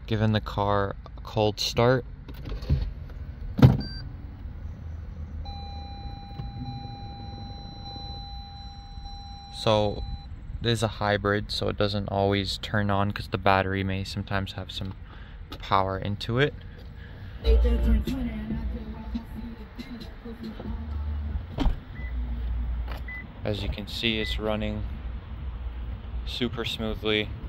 giving the car a cold start. So it is a hybrid, so it doesn't always turn on because the battery may sometimes have some power into it. As you can see, it's running super smoothly.